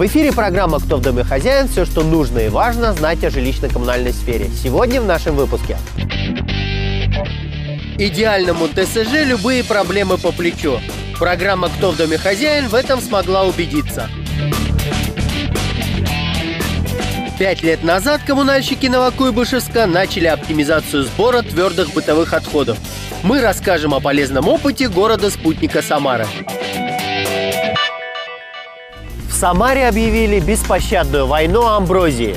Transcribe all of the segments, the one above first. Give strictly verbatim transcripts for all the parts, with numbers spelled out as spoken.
В эфире программа «Кто в доме хозяин?» Все, что нужно и важно знать о жилищно-коммунальной сфере. Сегодня в нашем выпуске. Идеальному ТСЖ любые проблемы по плечу. Программа «Кто в доме хозяин?» в этом смогла убедиться. Пять лет назад коммунальщики Новокуйбышевска начали оптимизацию сбора твердых бытовых отходов. Мы расскажем о полезном опыте города-спутника Самары. В Самаре объявили беспощадную войну амброзии.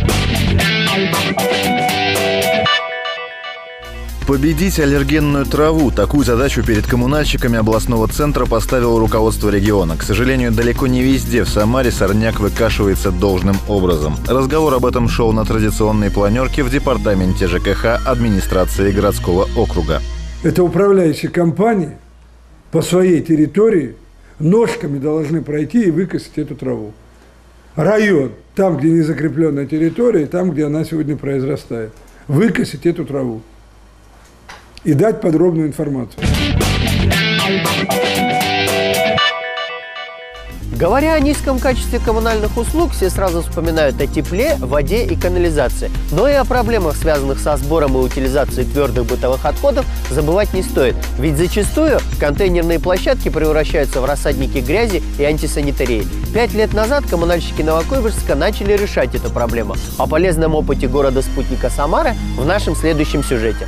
Победить аллергенную траву. Такую задачу перед коммунальщиками областного центра поставило руководство региона. К сожалению, далеко не везде в Самаре сорняк выкашивается должным образом. Разговор об этом шел на традиционной планерке в департаменте ЖКХ администрации городского округа. Это управляющие компании по своей территории ножками должны пройти и выкосить эту траву. Район, там, где не закрепленная территория, там, где она сегодня произрастает. Выкосить эту траву. И дать подробную информацию. Говоря о низком качестве коммунальных услуг, все сразу вспоминают о тепле, воде и канализации. Но и о проблемах, связанных со сбором и утилизацией твердых бытовых отходов, забывать не стоит. Ведь зачастую контейнерные площадки превращаются в рассадники грязи и антисанитарии. Пять лет назад коммунальщики Новокуйбышевска начали решать эту проблему. О полезном опыте города-спутника Самары в нашем следующем сюжете.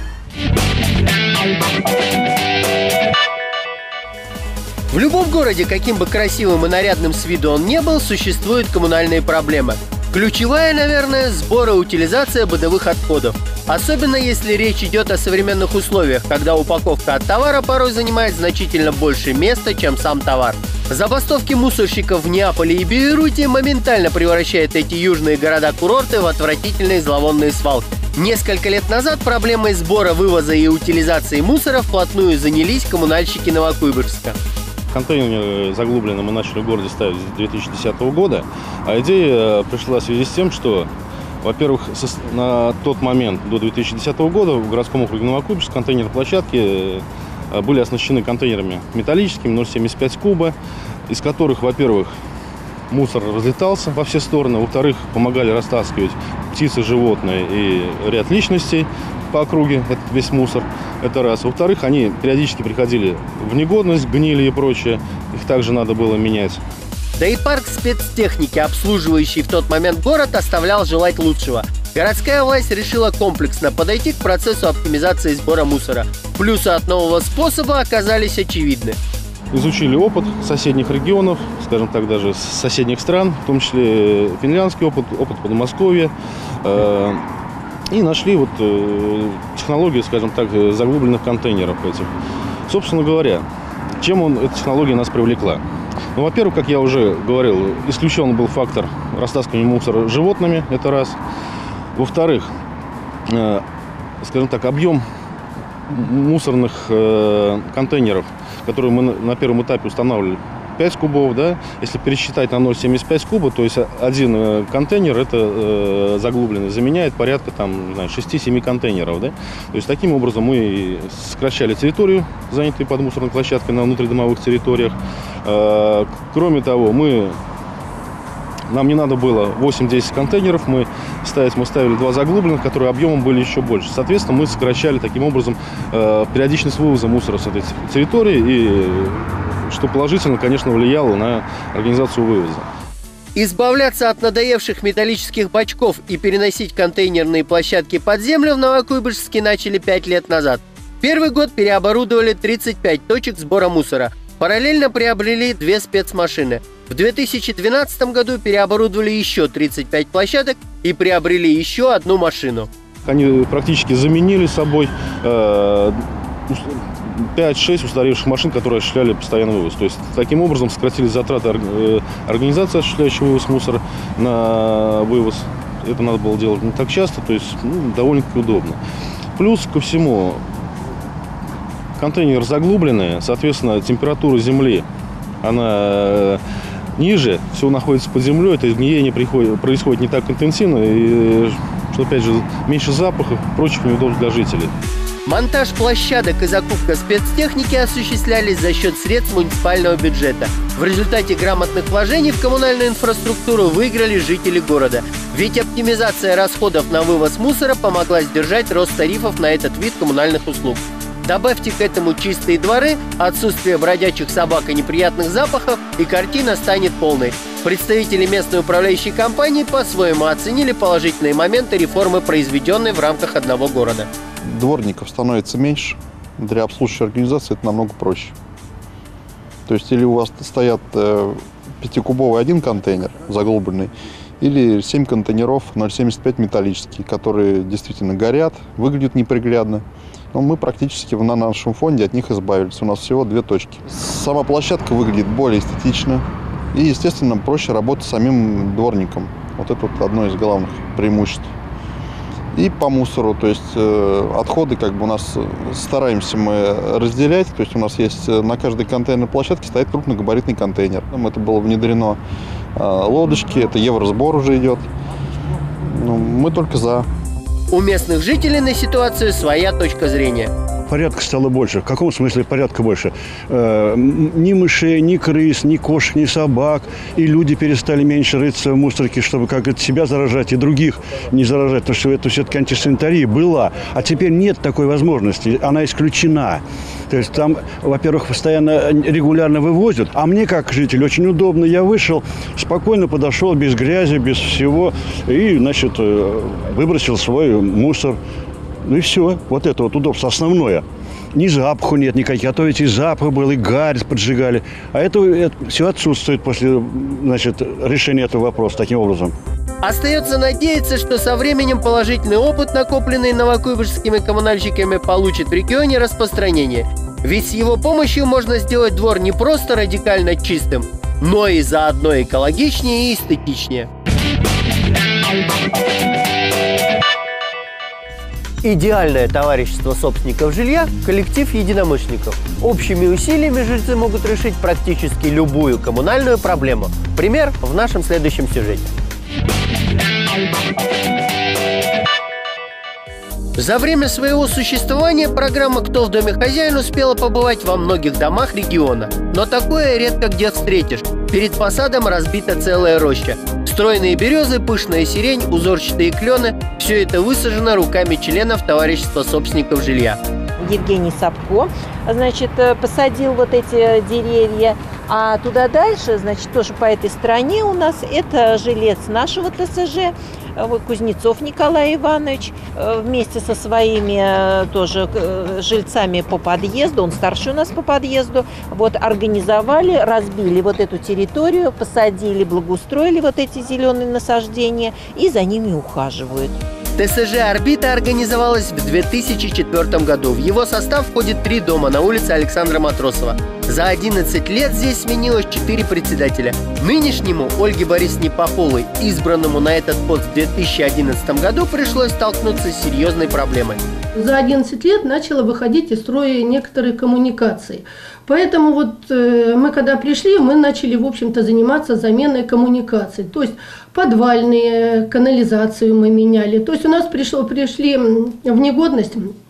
В любом городе, каким бы красивым и нарядным с виду он не был, существуют коммунальные проблемы. Ключевая, наверное, сбор и утилизация бытовых отходов. Особенно если речь идет о современных условиях, когда упаковка от товара порой занимает значительно больше места, чем сам товар. Забастовки мусорщиков в Неаполе и Бейруте моментально превращают эти южные города-курорты в отвратительные зловонные свалки. Несколько лет назад проблемой сбора, вывоза и утилизации мусора вплотную занялись коммунальщики Новокуйбышевска. Контейнеры заглубленно мы начали в городе ставить с две тысячи десятого года, а идея пришла в связи с тем, что, во-первых, на тот момент, до две тысячи десятого года, в городском округе Новокуйбышевск контейнерные площадки были оснащены контейнерами металлическими ноль целых семьдесят пять куба, из которых, во-первых, мусор разлетался во все стороны, во-вторых, помогали растаскивать птицы, животные и ряд личностей по округе, это весь мусор, это раз. Во-вторых, они периодически приходили в негодность, гнили и прочее, их также надо было менять. Да и парк спецтехники, обслуживающий в тот момент город, оставлял желать лучшего. Городская власть решила комплексно подойти к процессу оптимизации сбора мусора. Плюсы от нового способа оказались очевидны. Изучили опыт соседних регионов, скажем так, даже с соседних стран, в том числе финляндский опыт, опыт Подмосковья, э, и нашли вот э, технологию, скажем так, заглубленных контейнеров этих. Собственно говоря, чем он, эта технология нас привлекла? Ну, во-первых, как я уже говорил, исключен был фактор растаскивания мусора животными, это раз. Во-вторых, э, скажем так, объем мусорных э, контейнеров, которые мы на первом этапе устанавливали, пять кубов, да, если пересчитать на ноль целых семьдесят пять куба, то есть один э, контейнер, это э, заглубленный, заменяет порядка там, не знаю, шесть-семь контейнеров, да. То есть таким образом мы сокращали территорию, занятую под мусорной площадкой на внутридомовых территориях. Э, кроме того, мы Нам не надо было восемь-десять контейнеров, мы, ставить, мы ставили два заглубленных, которые объемом были еще больше. Соответственно, мы сокращали таким образом э, периодичность вывоза мусора с этой территории, и что положительно, конечно, влияло на организацию вывоза. Избавляться от надоевших металлических бачков и переносить контейнерные площадки под землю в Новокуйбышевске начали пять лет назад. Первый год переоборудовали тридцать пять точек сбора мусора. Параллельно приобрели две спецмашины. В две тысячи двенадцатом году переоборудовали еще тридцать пять площадок и приобрели еще одну машину. Они практически заменили собой э, пять-шесть устаревших машин, которые осуществляли постоянный вывоз. То есть таким образом сократились затраты организации, осуществляющей вывоз мусора, на вывоз. Это надо было делать не так часто, то есть ну, довольно-таки удобно. Плюс ко всему, контейнер заглубленный, соответственно, температура земли, она ниже, все находится под землей, это гниение приходит, происходит не так интенсивно, и, что, опять же, меньше запахов, прочих неудобств для жителей. Монтаж площадок и закупка спецтехники осуществлялись за счет средств муниципального бюджета. В результате грамотных вложений в коммунальную инфраструктуру выиграли жители города. Ведь оптимизация расходов на вывоз мусора помогла сдержать рост тарифов на этот вид коммунальных услуг. Добавьте к этому чистые дворы, отсутствие бродячих собак и неприятных запахов, и картина станет полной. Представители местной управляющей компании по-своему оценили положительные моменты реформы, произведенной в рамках одного города. Дворников становится меньше, для обслуживающей организации это намного проще. То есть или у вас стоят э, пятикубовый один контейнер заглубленный, или семь контейнеров ноль семьдесят пять металлические, которые действительно горят, выглядят неприглядно. Но мы практически на нашем фонде от них избавились. У нас всего две точки. Сама площадка выглядит более эстетично. И, естественно, проще работать с самим дворником. Вот это вот одно из главных преимуществ. И по мусору, то есть э, отходы как бы у нас стараемся мы разделять. То есть у нас есть на каждой контейнерной площадке стоит крупногабаритный контейнер. Там это было внедрено э, лодочки, это евросбор уже идет. Ну, мы только за. У местных жителей на ситуацию своя точка зрения. Порядка стало больше. В каком смысле порядка больше? Э, ни мышей, ни крыс, ни кошек, ни собак. И люди перестали меньше рыться в мусорке, чтобы как это себя заражать и других не заражать. Потому что это все-таки антисанитария была. А теперь нет такой возможности. Она исключена. То есть там, во-первых, постоянно регулярно вывозят. А мне, как житель, очень удобно. Я вышел, спокойно подошел, без грязи, без всего. И, значит, выбросил свой мусор. Ну и все. Вот это вот удобство основное. Ни запаху нет никаких. А то ведь и запах был, и гарь поджигали. А это, это все отсутствует после, значит, решения этого вопроса таким образом. Остается надеяться, что со временем положительный опыт, накопленный новокуйбышевскими коммунальщиками, получит в регионе распространение. Ведь с его помощью можно сделать двор не просто радикально чистым, но и заодно экологичнее и эстетичнее. Идеальное товарищество собственников жилья – коллектив единомышленников. Общими усилиями жильцы могут решить практически любую коммунальную проблему. Пример в нашем следующем сюжете. За время своего существования программа «Кто в доме хозяин» успела побывать во многих домах региона. Но такое редко где встретишь. Перед фасадом разбита целая роща. Стройные березы, пышная сирень, узорчатые клены – все это высажено руками членов товарищества собственников жилья. Евгений Сапко, значит, посадил вот эти деревья. А туда дальше, значит, тоже по этой стороне у нас это жилец нашего ТСЖ, вот Кузнецов Николай Иванович, вместе со своими тоже жильцами по подъезду, он старший у нас по подъезду, вот организовали, разбили вот эту территорию, посадили, благоустроили вот эти зеленые насаждения и за ними ухаживают. ТСЖ «Орбита» организовалась в две тысячи четвёртом году. В его состав входит три дома на улице Александра Матросова. За одиннадцать лет здесь сменилось четыре председателя. Нынешнему, Ольге Борисовне Поповой, избранному на этот пост в две тысячи одиннадцатом году, пришлось столкнуться с серьезной проблемой. За одиннадцать лет начало выходить из строя некоторые коммуникации. Поэтому вот э, мы когда пришли, мы начали, в общем-то, заниматься заменой коммуникаций. То есть подвальные, канализацию мы меняли. То есть у нас пришло, пришли в негодность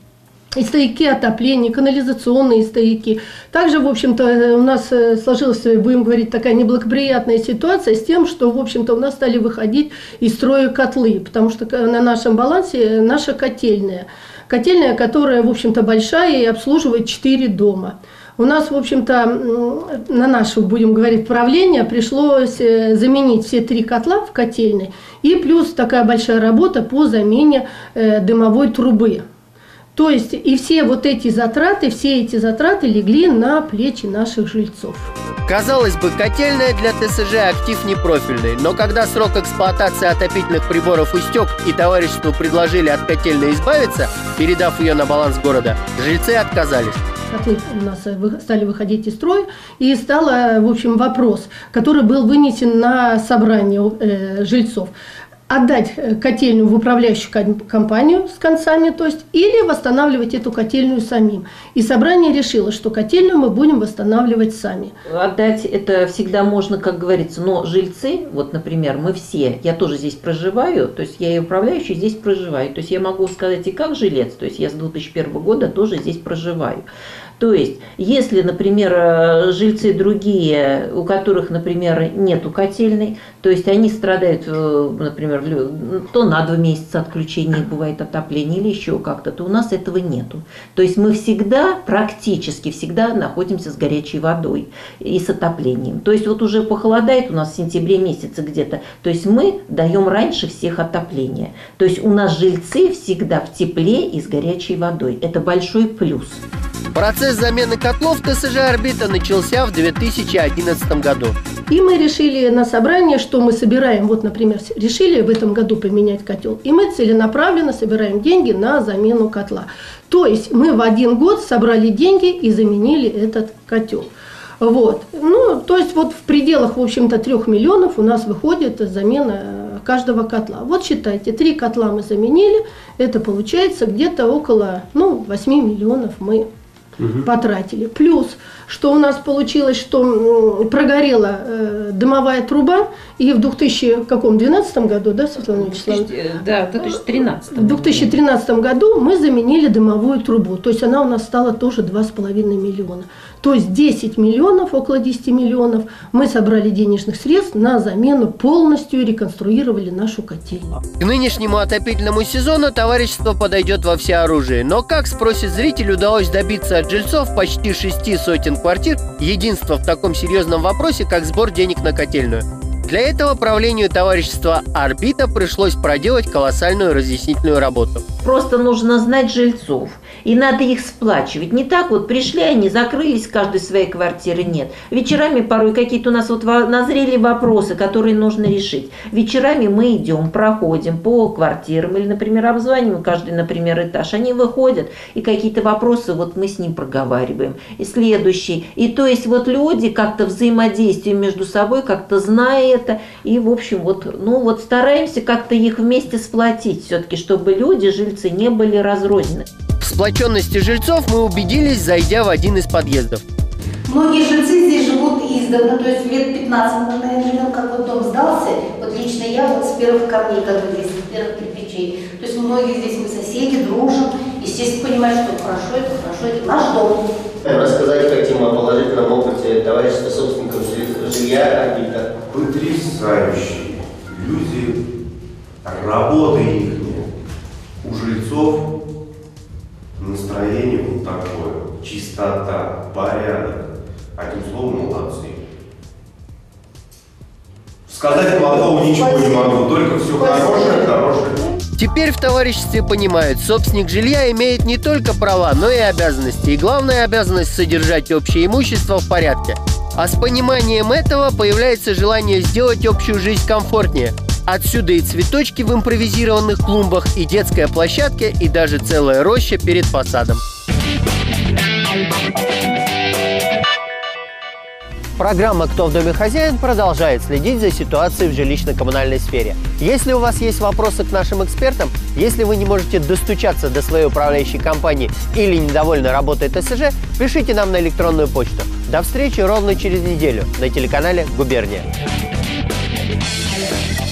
и стояки отопления, канализационные стояки. Также, в общем-то, у нас сложилась, будем говорить, такая неблагоприятная ситуация с тем, что, в общем-то, у нас стали выходить из строя котлы, потому что на нашем балансе наша котельная. Котельная, которая, в общем-то, большая и обслуживает четыре дома. У нас, в общем-то, на наше, будем говорить, правление пришлось заменить все три котла в котельной и плюс такая большая работа по замене дымовой трубы. То есть и все вот эти затраты, все эти затраты легли на плечи наших жильцов. Казалось бы, котельная для ТСЖ актив непрофильный, но когда срок эксплуатации отопительных приборов истек и товариществу предложили от котельной избавиться, передав ее на баланс города, жильцы отказались. Котлы у нас стали выходить из строя, и стал, в общем, вопрос, который был вынесен на собрание э, жильцов. отдать котельную в управляющую компанию с концами, то есть, или восстанавливать эту котельную самим. И собрание решило, что котельную мы будем восстанавливать сами. Отдать это всегда можно, как говорится, но жильцы, вот, например, мы все, я тоже здесь проживаю, то есть я и управляющий здесь проживаю, то есть я могу сказать и как жилец, то есть я с две тысячи первого года тоже здесь проживаю. То есть, если, например, жильцы другие, у которых, например, нету котельной, то есть они страдают, например, то на два месяца отключения бывает отопление или еще как-то, то у нас этого нету. То есть мы всегда, практически всегда находимся с горячей водой и с отоплением. То есть вот уже похолодает у нас в сентябре месяце где-то, то есть мы даем раньше всех отопление. То есть у нас жильцы всегда в тепле и с горячей водой. Это большой плюс. Процесс замены котлов ТСЖ «Орбита» начался в две тысячи одиннадцатом году. И мы решили на собрании, что мы собираем, вот, например, решили в этом году поменять котел, и мы целенаправленно собираем деньги на замену котла. То есть мы в один год собрали деньги и заменили этот котел. Вот. Ну, то есть вот в пределах, в общем-то, трех миллионов у нас выходит замена каждого котла. Вот считайте, три котла мы заменили, это получается где-то около, ну, восьми миллионов мы Угу. потратили. Плюс, что у нас получилось, что прогорела э, дымовая труба, и в две тысячи двенадцатом году, да, Светлана Вячеславовна? Да, в две тысячи тринадцатом. В две тысячи тринадцатом году мы заменили дымовую трубу, то есть она у нас стала тоже два с половиной миллиона. То есть десять миллионов, около десяти миллионов мы собрали денежных средств на замену, полностью реконструировали нашу котельную. К нынешнему отопительному сезону товарищество подойдет во всеоружии. Но как, спросит зритель, удалось добиться от жильцов почти шести сотен квартир единства в таком серьезном вопросе, как сбор денег на котельную? Для этого правлению товарищества «Орбита» пришлось проделать колоссальную разъяснительную работу. Просто нужно знать жильцов, и надо их сплачивать. Не так вот пришли они, закрылись, каждой своей квартиры нет. Вечерами порой какие-то у нас вот назрели вопросы, которые нужно решить. Вечерами мы идем, проходим по квартирам или, например, обзваниваем каждый, например, этаж. Они выходят, и какие-то вопросы вот мы с ним проговариваем. И следующий. И то есть вот люди как-то взаимодействуют между собой, как-то зная это, и, в общем, вот, ну, вот стараемся как-то их вместе сплотить все-таки, чтобы люди, жильцы, не были разрознены. В сплоченности жильцов мы убедились, зайдя в один из подъездов. Многие жильцы здесь живут издавна, то есть лет пятнадцать, наверное, как вот дом сдался. Вот лично я вот с первых камней, как бы здесь, с первых кирпичей. То есть многие здесь мы соседи, дружим. Естественно, понимаем, что хорошо, это хорошо, это наш дом. Рассказать хотим о положительном опыте товарищества собственников жилья «Орбита». Потрясающие люди, работа их, у жильцов настроение вот такое, чистота, порядок, одним словом, молодцы. Сказать плохого ничего не могу, только все хорошее, хорошее. Теперь в товариществе понимают, собственник жилья имеет не только права, но и обязанности. И главная обязанность – содержать общее имущество в порядке. А с пониманием этого появляется желание сделать общую жизнь комфортнее. Отсюда и цветочки в импровизированных клумбах, и детская площадка, и даже целая роща перед фасадом. Программа «Кто в доме хозяин» продолжает следить за ситуацией в жилищно-коммунальной сфере. Если у вас есть вопросы к нашим экспертам, если вы не можете достучаться до своей управляющей компании или недовольны работой ТСЖ, пишите нам на электронную почту. До встречи ровно через неделю на телеканале «Губерния».